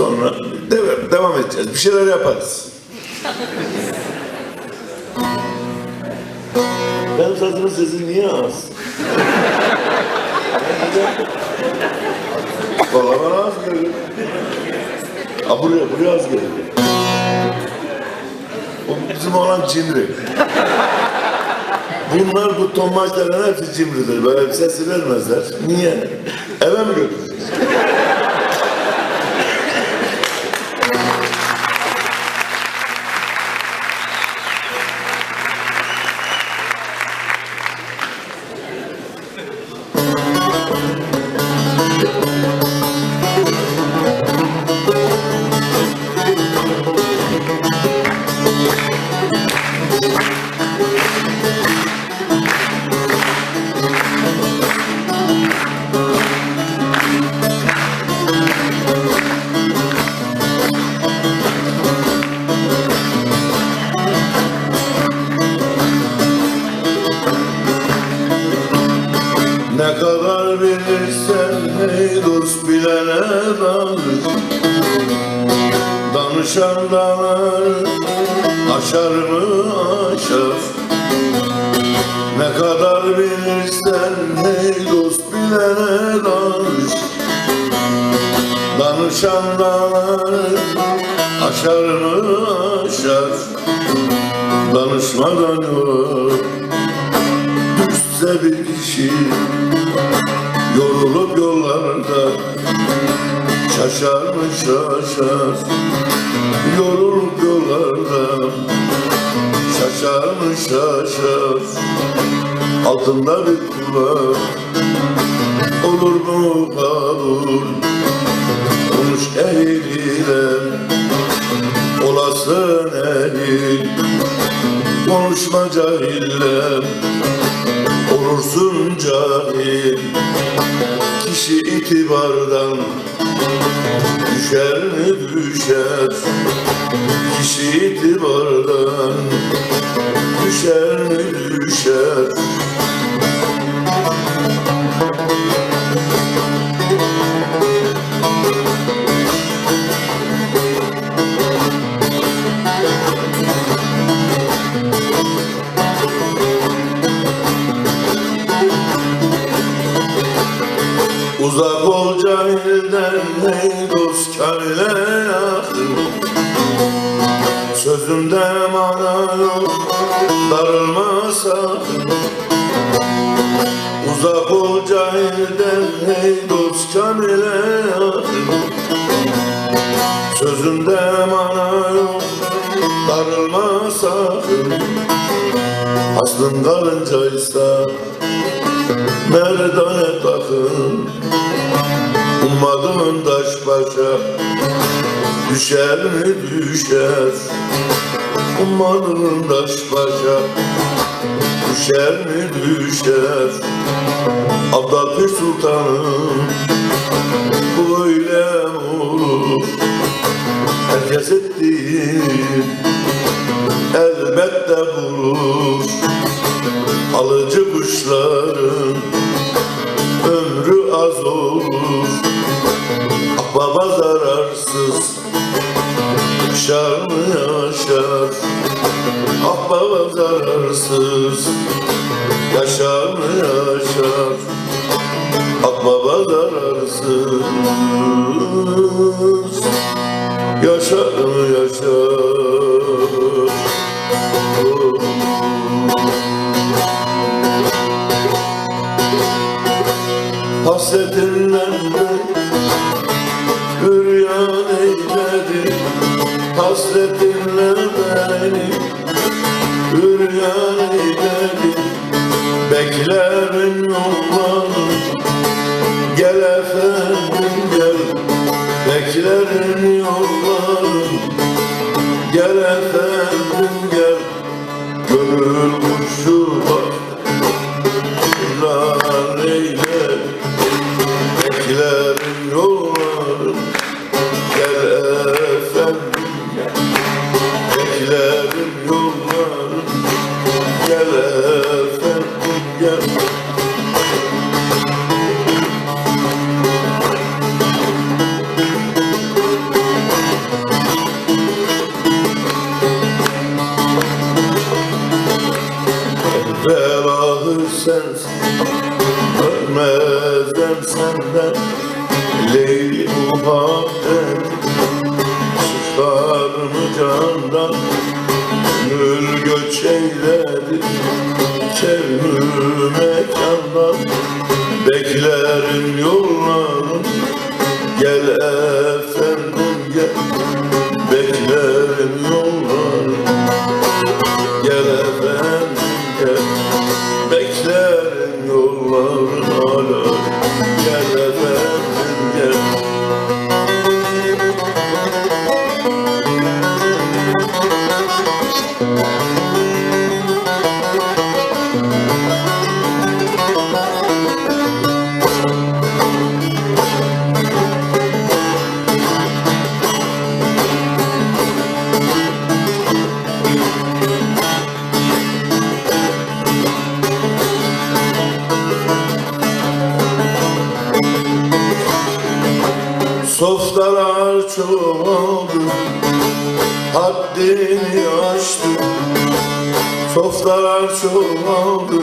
Sonra devam edeceğiz. Bir şeyler yaparız. Benim sazımın sesi niye az? Valla bana az geliyor. Ha buraya az geliyor. O bizim olan cimri. Bunlar bu tombajların hepsi cimridir. Böyle bir sesi vermezler. Niye? Eve mi götüreceğiz? Ne kadar bilirsen ey dost bilene danış. Danışan dağlar aşar mı aşar. Ne kadar bilirsen ey dost bilene danış. Danışan dağlar aşar mı aşar. Danışmadan yola düşse bir kişi, yorulup yollarda şaşar mı şaşar. Yorulup yollarda şaşar mı şaşar. Altında bir kulak olur mu kabul. Konuş ehliyle olasın ehil. Konuşma cahille olursun cahil. Kişi itibardan düşer mi düşer. Kişi itibardan düşer mi düşer. Uzak ol cahilden ey dost kârle yakın. Sözümde mana yok, darılma sakın. Uzak ol cahilden ey dost kârle yakın. Sözümde mana yok, darılma sakın. Aslın kalıncaysa merdane takın. Ummadığın taş başa düşer mi düşer. Ummadığın taş başa düşer mi düşer. Abdülhamid Sultanım bu öyle olur. Herkes ettiği elbette bulur. Alıcı kuşların ömrü az olur. Ahbaba zararsız yaşar mı yaşar. Ahbaba zararsız yaşar mı yaşar. Ahbaba zararsız yaşar mı yaşar. Hasretinle üryan eyledi. Hasretinle beni üryan eyledi. Beklerim yollarını gel efendim gel. Beklerim yollarını gel efendim gel. Gönül kuşu bak üryan eyledi. Beklerim yollarını gel efendim gel. Beklerim yollarını gel efendim gel. dedi, çıkar mı candan, gönül göç eyledi, kevnü mekandan. Beklerim yollarım, gel efendim gel. Beklerim yollarım, gel efendim gel. Beklerim yollarım hala, gel efendim gel. Sofralar çoğaldı, haddini aştı. Sofralar çoğaldı,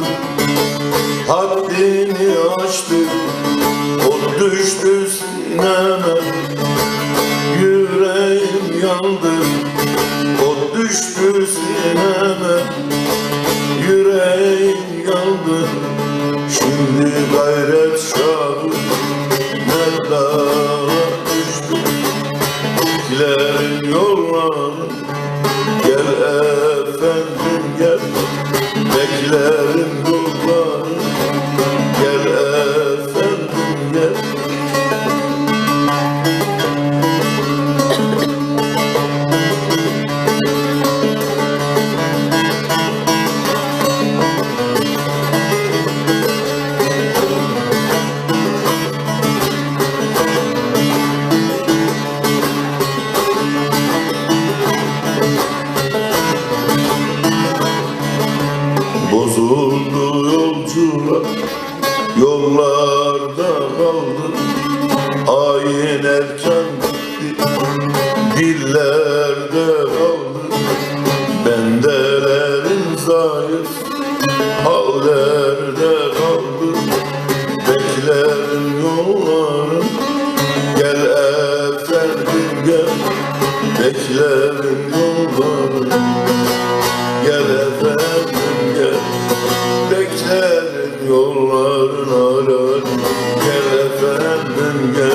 haddini aştı. O düştü sineme, yüreğim yandı. O düştü sineme, yüreğim yandı. Şimdi gayret şahı nerede? Beklerim yollarım, gel efendim gel. Beklerim yollarım, gel efendim gel. Bozuldu yolcular, yollarda kaldı. Hain erken gitti, dillerde kaldı. Bendelerin zayıf, hallerde kaldı. Beklerim yollarım, gel efendim gel. Beklerim yollarım, gel efendim gel. Beklerim yolların hala, gel efendim gel.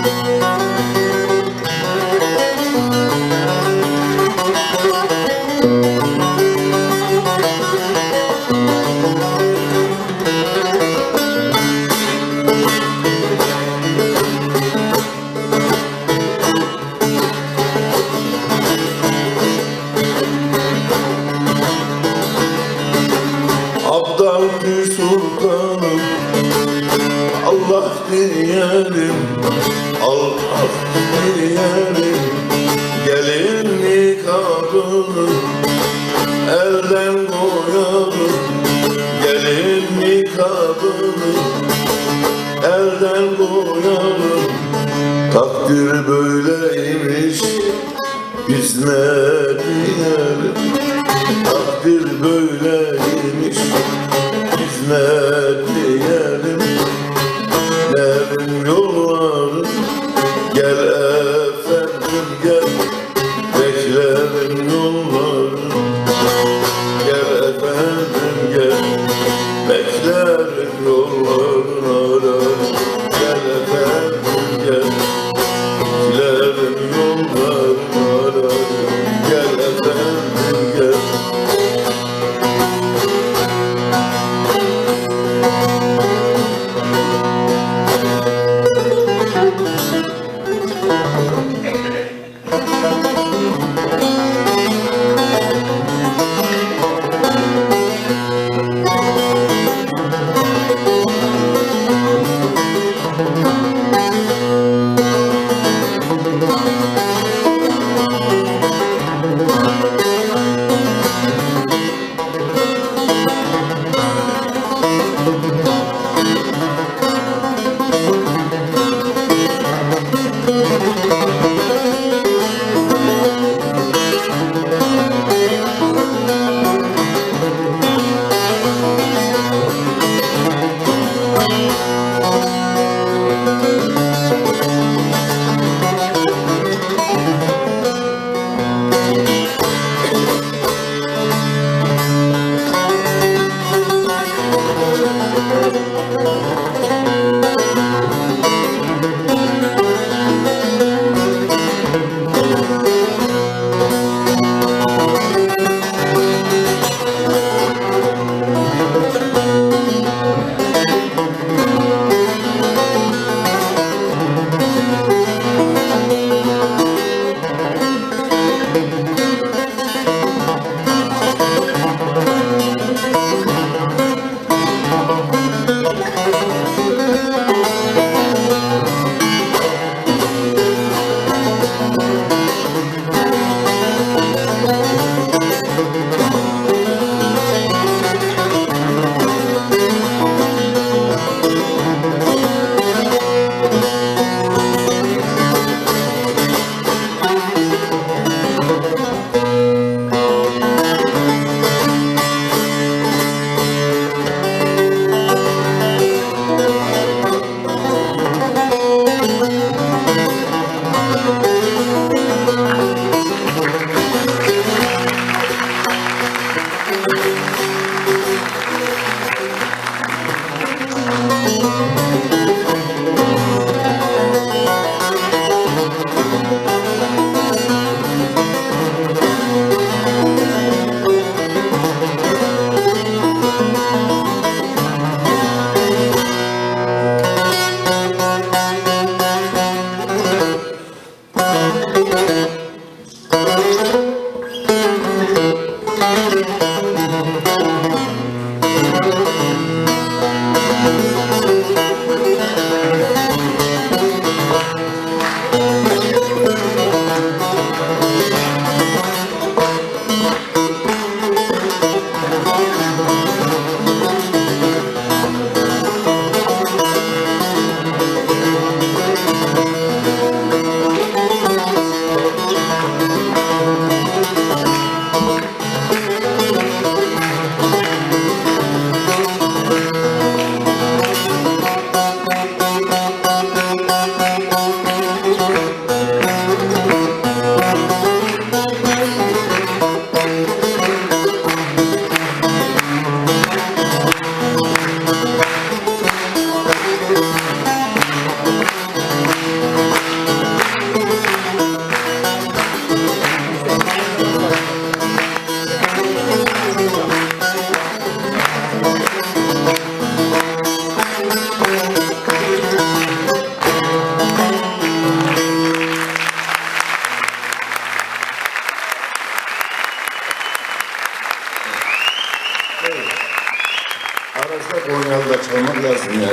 Abdal bir sultanım, Allah diyelim, Allah diyelim. Gelin nikahını elden koyalım, gelin nikahını elden koyalım. Takdir böyleymiş, biz ne diyelim. Takdir böyleymiş, biz ne diyelim. Beklerim yollarım, gel efendim gel. Beklerim yollarım, gel efendim gel. Beklerim yollarım hala, gel efendim gel. Beklerim yollarım hala, gel efendim gel.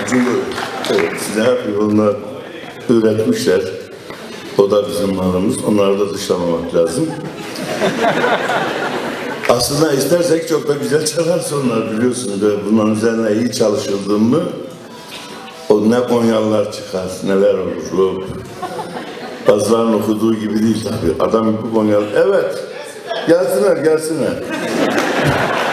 Çünkü evet, size hep onlar üretmişler. O da bizim malımız. Onları da dışlamamak lazım. Aslında istersek çok da güzel çalarsa onlar biliyorsunuz. Bunların üzerine iyi çalışıldı mı o ne Konyalılar çıkar, neler olur. O bazılarının okuduğu gibi değil tabii. Adam bu Konyalı. Evet. Gelsinler.